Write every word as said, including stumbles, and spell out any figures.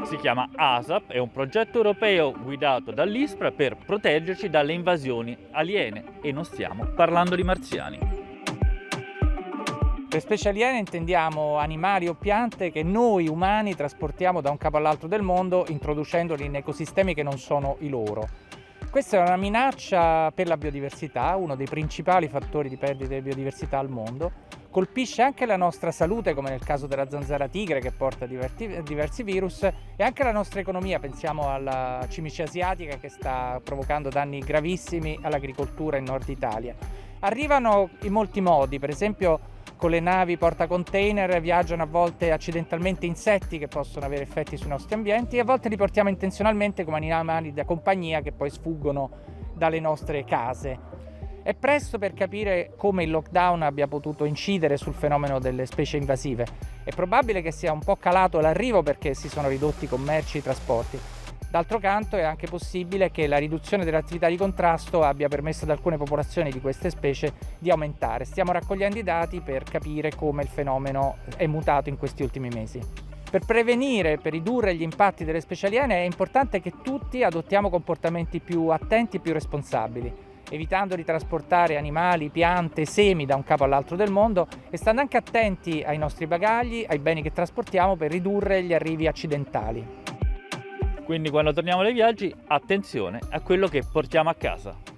Si chiama ASAP, è un progetto europeo guidato dall'ISPRA per proteggerci dalle invasioni aliene e non stiamo parlando di marziani. Per specie aliene intendiamo animali o piante che noi umani trasportiamo da un capo all'altro del mondo introducendoli in ecosistemi che non sono i loro. Questa è una minaccia per la biodiversità, uno dei principali fattori di perdita di biodiversità al mondo. Colpisce anche la nostra salute, come nel caso della zanzara tigre che porta diversi, diversi virus, e anche la nostra economia. Pensiamo alla cimice asiatica che sta provocando danni gravissimi all'agricoltura in Nord Italia. Arrivano in molti modi, per esempio con le navi portacontainer viaggiano a volte accidentalmente insetti che possono avere effetti sui nostri ambienti e a volte li portiamo intenzionalmente come animali da compagnia che poi sfuggono dalle nostre case. È presto per capire come il lockdown abbia potuto incidere sul fenomeno delle specie invasive. È probabile che sia un po' calato l'arrivo perché si sono ridotti i commerci e i trasporti. D'altro canto è anche possibile che la riduzione dell'attività di contrasto abbia permesso ad alcune popolazioni di queste specie di aumentare. Stiamo raccogliendo i dati per capire come il fenomeno è mutato in questi ultimi mesi. Per prevenire e per ridurre gli impatti delle specie aliene è importante che tutti adottiamo comportamenti più attenti e più responsabili, evitando di trasportare animali, piante, semi da un capo all'altro del mondo e stando anche attenti ai nostri bagagli, ai beni che trasportiamo per ridurre gli arrivi accidentali. Quindi quando torniamo dai viaggi, attenzione a quello che portiamo a casa.